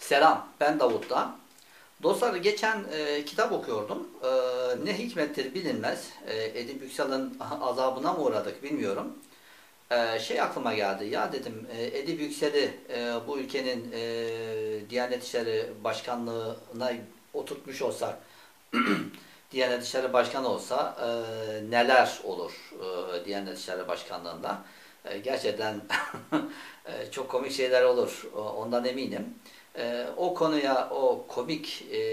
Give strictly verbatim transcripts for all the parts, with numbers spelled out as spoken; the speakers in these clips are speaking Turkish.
Selam, ben Davut'ta. Dostlar geçen e, kitap okuyordum. E, ne hikmettir bilinmez. E, Edip Yüksel'in azabına mı uğradık bilmiyorum. E, şey aklıma geldi. Ya dedim e, Edip Yüksel'i e, bu ülkenin e, Diyanet İşleri Başkanlığı'na oturtmuş olsak, Diyanet İşleri Başkanı olsa e, neler olur e, Diyanet İşleri Başkanlığı'nda? E, gerçekten e, çok komik şeyler olur. O- Ondan eminim. E, o konuya, o komik e,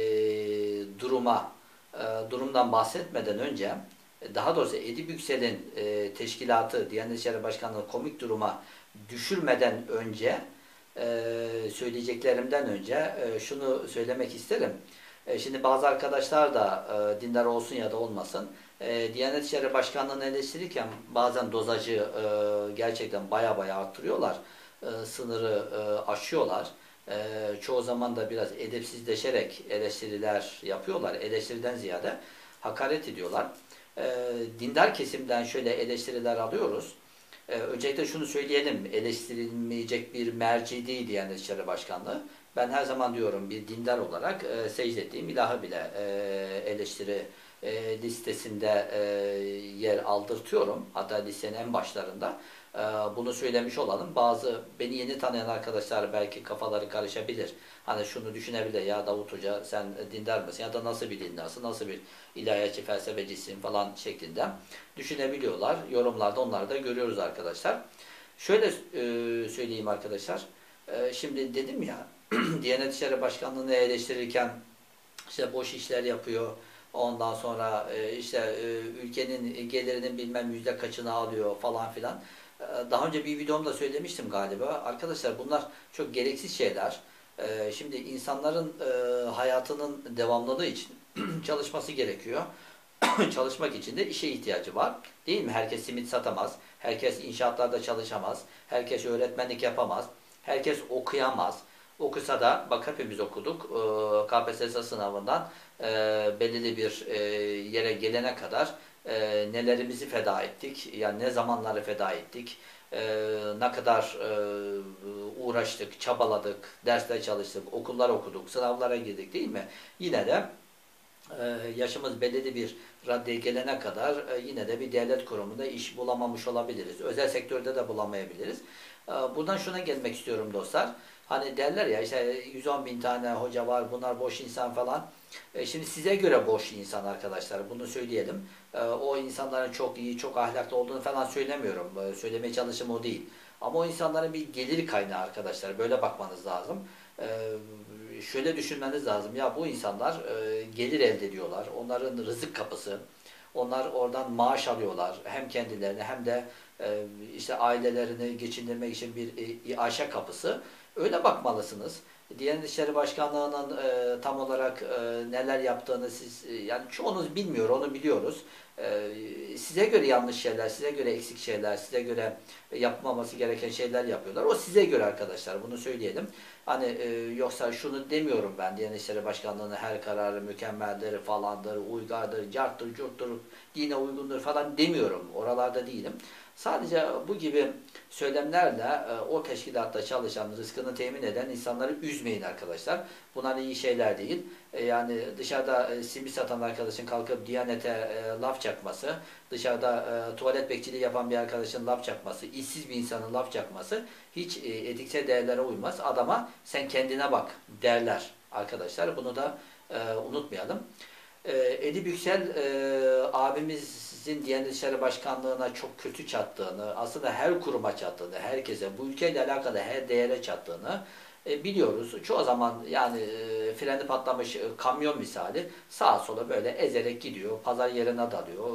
duruma, e, durumdan bahsetmeden önce, e, daha doğrusu Edip Yüksel'in e, teşkilatı, Diyanet İşleri Başkanlığı komik duruma düşürmeden önce, e, söyleyeceklerimden önce e, şunu söylemek isterim. E, şimdi bazı arkadaşlar da e, dindar olsun ya da olmasın, e, Diyanet İşleri Başkanlığı'nı eleştirirken bazen dozajı e, gerçekten baya baya arttırıyorlar. E, sınırı e, aşıyorlar. E, çoğu zaman da biraz edepsizleşerek eleştiriler yapıyorlar. Eleştiriden ziyade hakaret ediyorlar. E, dindar kesimden şöyle eleştiriler alıyoruz. E, öncelikle şunu söyleyelim, eleştirilmeyecek bir merci değil Diyanet İşleri Başkanlığı. Ben her zaman diyorum bir dindar olarak e, secde ettiğim ilahı bile e, eleştiri e, listesinde e, yer aldırtıyorum. Hatta listenin en başlarında. E, bunu söylemiş olalım. Bazı beni yeni tanıyan arkadaşlar belki kafaları karışabilir. Hani şunu düşünebilir, ya Davut Hoca sen dindar mısın ya da nasıl bir dindarsın, nasıl bir ilahiyatçı felsefecisin falan şeklinde düşünebiliyorlar. Yorumlarda onları da görüyoruz arkadaşlar. Şöyle e, söyleyeyim arkadaşlar. E, şimdi dedim ya Diyanet İşleri Başkanlığı'nı eleştirirken işte boş işler yapıyor. Ondan sonra e, işte e, ülkenin gelirinin bilmem yüzde kaçını alıyor falan filan. E, daha önce bir videomda söylemiştim galiba. Arkadaşlar bunlar çok gereksiz şeyler. E, şimdi insanların e, hayatının devamlılığı için çalışması gerekiyor. Çalışmak için de işe ihtiyacı var. Değil mi? Herkes simit satamaz. Herkes inşaatlarda çalışamaz. Herkes öğretmenlik yapamaz. Herkes okuyamaz. Okusa da bak hepimiz okuduk. Ee, K P S S sınavından e, belirli bir e, yere gelene kadar e, nelerimizi feda ettik. Yani ne zamanları feda ettik. E, ne kadar e, uğraştık, çabaladık, dersler çalıştık, okullar okuduk, sınavlara girdik değil mi? Yine de ee, yaşımız belirli bir raddeye gelene kadar e, yine de bir devlet kurumunda iş bulamamış olabiliriz. Özel sektörde de bulamayabiliriz. Ee, Buradan şuna gelmek istiyorum dostlar. Hani derler ya işte yüz on bin tane hoca var, bunlar boş insan falan. E, Şimdi size göre boş insan arkadaşlar, bunu söyleyelim. E, O insanların çok iyi, çok ahlaklı olduğunu falan söylemiyorum. E, Söylemeye çalıştığım o değil. Ama o insanların bir gelir kaynağı arkadaşlar. Böyle bakmanız lazım. E, Şöyle düşünmeniz lazım. Ya bu insanlar e, gelir elde ediyorlar. Onların rızık kapısı. Onlar oradan maaş alıyorlar. Hem kendilerine hem de e, işte ailelerini geçindirmek için bir e, iaşe kapısı. Öyle bakmalısınız. Diyanet İşleri Başkanlığı'nın e, tam olarak e, neler yaptığını siz e, yani çoğunuz bilmiyor, onu biliyoruz. E, size göre yanlış şeyler, size göre eksik şeyler, size göre yapmaması gereken şeyler yapıyorlar. O size göre arkadaşlar, bunu söyleyelim. Hani e, yoksa şunu demiyorum ben, Diyanet İşleri Başkanlığı'nın her kararı mükemmeldir falandır, uygardır, carttır, curttur, dine uygundur falan demiyorum. Oralarda değilim. Sadece bu gibi söylemlerle e, o teşkilatta çalışan, rızkını temin eden insanları üzmeyin arkadaşlar. Bunlar iyi şeyler değil. E, yani dışarıda e, simit satan arkadaşın kalkıp Diyanet'e e, laf çakması, dışarıda e, tuvalet bekçiliği yapan bir arkadaşın laf çakması, işsiz bir insanın laf çakması hiç e, etiksel değerlere uymaz. Adama sen kendine bak derler arkadaşlar. Bunu da e, unutmayalım. E, Edip Yüksel e, abimizin Diyanet İşleri Başkanlığı'na çok kötü çattığını, aslında her kuruma çattığını, herkese, bu ülkeyle alakalı her değere çattığını e, biliyoruz. Çoğu zaman yani e, freni patlamış e, kamyon misali sağa sola böyle ezerek gidiyor. Pazar yerine dalıyor.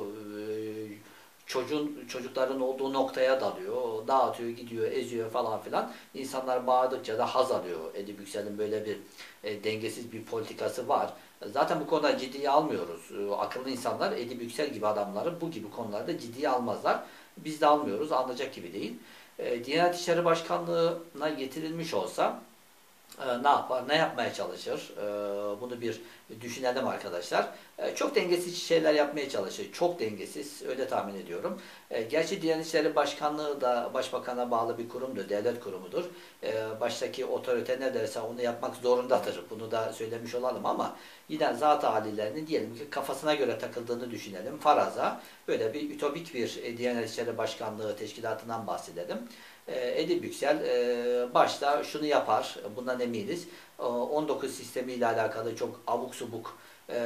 E, çocuğun çocukların olduğu noktaya dalıyor. Dağıtıyor, gidiyor, eziyor falan filan. İnsanlar bağırdıkça da haz alıyor. Edip Yüksel'in böyle bir e, dengesiz bir politikası var. Zaten bu konuda ciddiye almıyoruz. E, akıllı insanlar Edip Yüksel gibi adamları bu gibi konularda ciddiye almazlar. Biz de almıyoruz. Alınacak gibi değil. E, Diyanet İşleri Başkanlığı'na getirilmiş olsa e, ne yapar, ne yapmaya çalışır? E, bunu bir düşünelim arkadaşlar. E, çok dengesiz şeyler yapmaya çalışır. Çok dengesiz, öyle tahmin ediyorum. E, gerçi Diyanet İşleri Başkanlığı da Başbakan'a bağlı bir kurumdur, devlet kurumudur. E, baştaki otorite ne derse onu yapmak zorundadır. Bunu da söylemiş olalım ama yine zat halilerinin diyelim ki kafasına göre takıldığını düşünelim. Faraza böyle bir ütopik bir e, Diyanet İşleri Başkanlığı teşkilatından bahsedelim. E, Edip Yüksel e, başta şunu yapar, bundan eminiz. E, on dokuz sistemiyle alakalı çok abuk subuk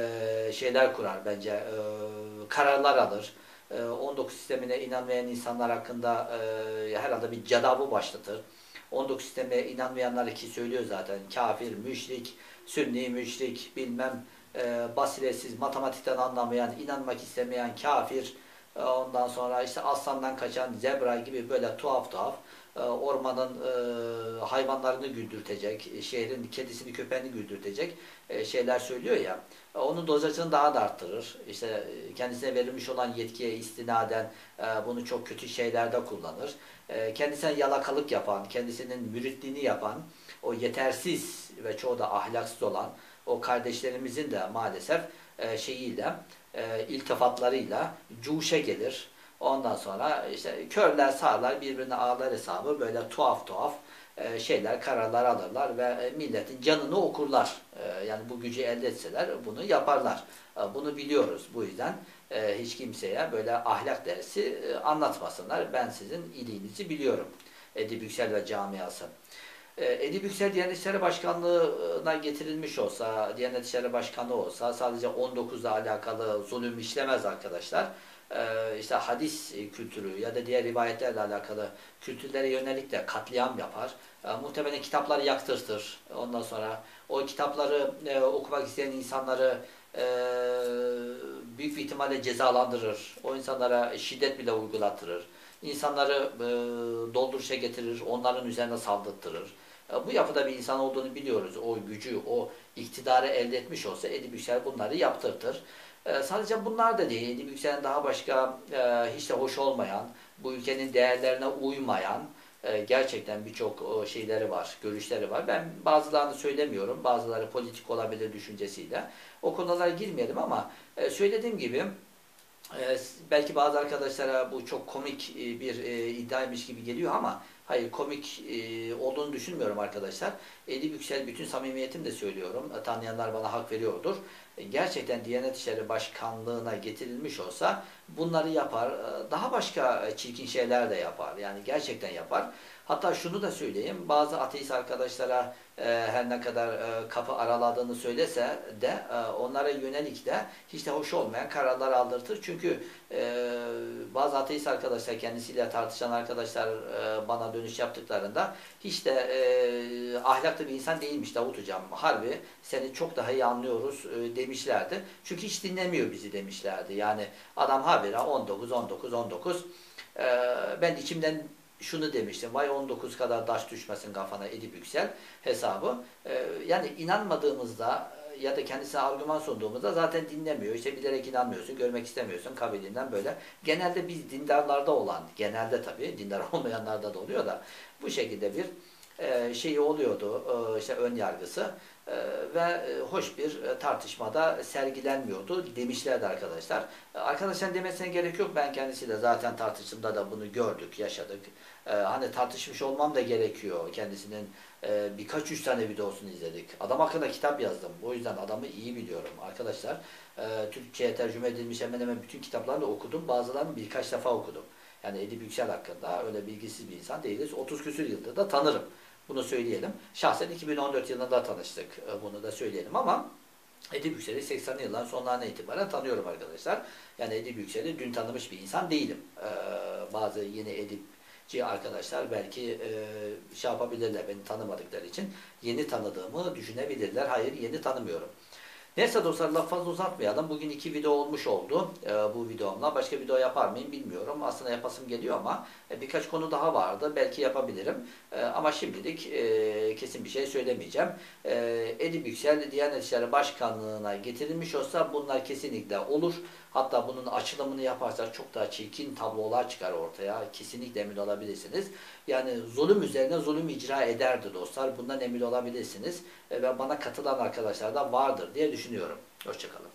e, şeyler kurar bence, e, kararlar alır. E, on dokuz sistemine inanmayan insanlar hakkında e, herhalde bir cadavı başlatır. on dokuz sisteme inanmayanlar ki söylüyor zaten, kafir, müşrik, sünni, müşrik, bilmem e, basiretsiz, matematikten anlamayan, inanmak istemeyen kafir, e, ondan sonra işte aslandan kaçan zebra gibi böyle tuhaf tuhaf e, ormanın e, hayvanlarını güldürtecek, şehrin kedisini köpeğini güldürtecek e, şeyler söylüyor ya. E, onun dozajını daha da arttırır. İşte e, kendisine verilmiş olan yetkiye istinaden e, bunu çok kötü şeylerde kullanır. E, kendisine yalakalık yapan, kendisinin müritliğini yapan, o yetersiz ve çoğu da ahlaksız olan o kardeşlerimizin de maalesef e, şeyiyle, e, iltifatlarıyla cuşe gelir. Ondan sonra işte körler sağlar birbirine ağlar hesabı böyle tuhaf tuhaf e, şeyler, kararlar alırlar ve e, milletin canını okurlar. E, yani bu gücü elde etseler bunu yaparlar. E, bunu biliyoruz. Bu yüzden e, hiç kimseye böyle ahlak dersi e, anlatmasınlar. Ben sizin iyiliğinizi biliyorum. Edip Yüksel ve camiası. Edip Yüksel Diyanet İşleri Başkanlığı'na getirilmiş olsa, Diyanet İşleri Başkanı olsa sadece on dokuzla alakalı zulüm işlemez arkadaşlar. Ee, işte hadis kültürü ya da diğer rivayetlerle alakalı kültürlere yönelik de katliam yapar. Ee, muhtemelen kitapları yaktırtır. Ondan sonra o kitapları e, okumak isteyen insanları e, büyük bir ihtimalle cezalandırır. O insanlara şiddet bile uygulattırır. İnsanları e, dolduruşa getirir, onların üzerine saldırtırır. E, bu yapıda bir insan olduğunu biliyoruz. O gücü, o iktidarı elde etmiş olsa Edip Yüksel bunları yaptırtır. E, sadece bunlar da değil. Edip Yüksel'in daha başka e, hiç de hoş olmayan, bu ülkenin değerlerine uymayan e, gerçekten birçok şeyleri var, görüşleri var. Ben bazılarını söylemiyorum. Bazıları politik olabilir düşüncesiyle. O konulara girmeyelim ama e, söylediğim gibi Ee, belki bazı arkadaşlara bu çok komik e, bir e, iddiaymış gibi geliyor ama hayır, komik e, olduğunu düşünmüyorum arkadaşlar. Edip Yüksel, bütün samimiyetimle söylüyorum. E, tanıyanlar bana hak veriyordur. E, gerçekten Diyanet İşleri Başkanlığı'na getirilmiş olsa bunları yapar. E, daha başka çirkin şeyler de yapar. Yani gerçekten yapar. Hatta şunu da söyleyeyim. Bazı ateist arkadaşlara e, her ne kadar e, kapı araladığını söylese de e, onlara yönelik de hiç de hoş olmayan kararlar aldırtır. Çünkü e, bazı ateist arkadaşlar, kendisiyle tartışan arkadaşlar e, bana dönüş yaptıklarında hiç de e, ahlaklı bir insan değilmiş Davut Hocam. Harbi seni çok daha iyi anlıyoruz e, demişlerdi. Çünkü hiç dinlemiyor bizi demişlerdi. Yani adam habire on dokuz on dokuz on dokuz. E, ben içimden şunu demiştim. Vay on dokuz kadar taş düşmesin kafana Edip Yüksel hesabı. Ee, yani inanmadığımızda ya da kendisine argüman sunduğumuzda zaten dinlemiyor. İşte bilerek inanmıyorsun, görmek istemiyorsun kabiliğinden böyle. Genelde biz dindarlarda olan, genelde tabii dindar olmayanlarda da oluyor da bu şekilde bir e, şeyi oluyordu, e, işte ön yargısı e, ve e, hoş bir e, tartışmada sergilenmiyordu demişlerdi arkadaşlar. E, arkadaşlar demesine gerek yok. Ben kendisiyle zaten tartıştığımda da bunu gördük, yaşadık. E, hani tartışmış olmam da gerekiyor. Kendisinin e, birkaç üç tane videosunu izledik. Adam hakkında kitap yazdım. O yüzden adamı iyi biliyorum arkadaşlar. E, Türkçe'ye tercüme edilmiş hemen hemen bütün kitaplarını okudum. Bazılarını birkaç defa okudum. Yani Edip Yüksel hakkında öyle bilgisiz bir insan değiliz. otuz küsür yıldır da tanırım. Bunu söyleyelim. Şahsen iki bin on dört yılında tanıştık. Bunu da söyleyelim ama Edip Yüksel'i seksenli yılların sonlarına itibaren tanıyorum arkadaşlar. Yani Edip Yüksel'i dün tanımış bir insan değilim. Ee, bazı yeni Edipçi arkadaşlar belki e, şey yapabilirler, beni tanımadıkları için yeni tanıdığımı düşünebilirler. Hayır, yeni tanımıyorum. Neyse dostlar, laf fazla uzatmayalım. Bugün iki video olmuş oldu e, bu videomla. Başka video yapar mıyım bilmiyorum. Aslında yapasım geliyor ama e, birkaç konu daha vardı. Belki yapabilirim. E, ama şimdilik e, kesin bir şey söylemeyeceğim. E, Edip Yüksel Diyanet İşleri Başkanlığı'na getirilmiş olsa bunlar kesinlikle olur. Hatta bunun açılımını yaparsak çok daha çirkin tablolar çıkar ortaya. Kesinlikle emin olabilirsiniz. Yani zulüm üzerine zulüm icra ederdi dostlar. Bundan emin olabilirsiniz. Ve bana katılan arkadaşlar da vardır diye düşünüyorum. Hoşçakalın.